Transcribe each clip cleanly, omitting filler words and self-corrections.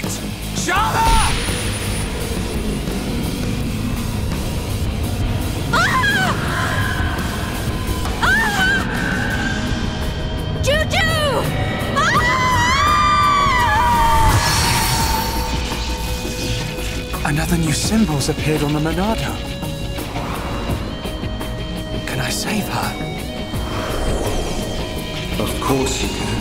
it! Sharla! Juju! Another new symbol's appeared on the Monado. Can I save her? Of course you can.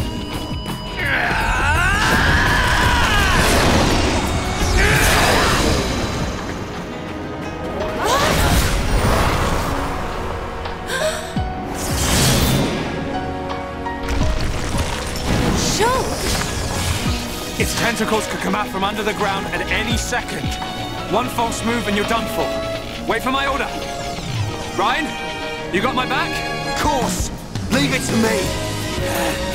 Its tentacles could come out from under the ground at any second. One false move and you're done for. Wait for my order. Reyn, you got my back? Of course! Leave it to me!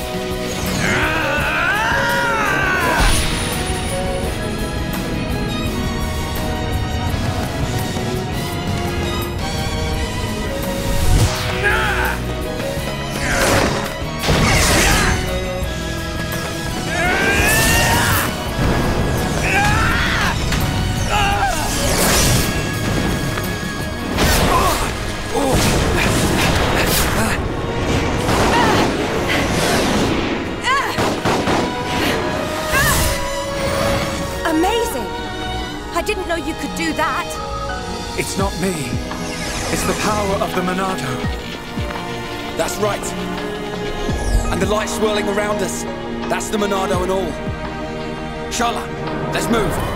I didn't know you could do that. It's not me. It's the power of the Monado. That's right. And the light swirling around us. That's the Monado and all. Sharla, let's move.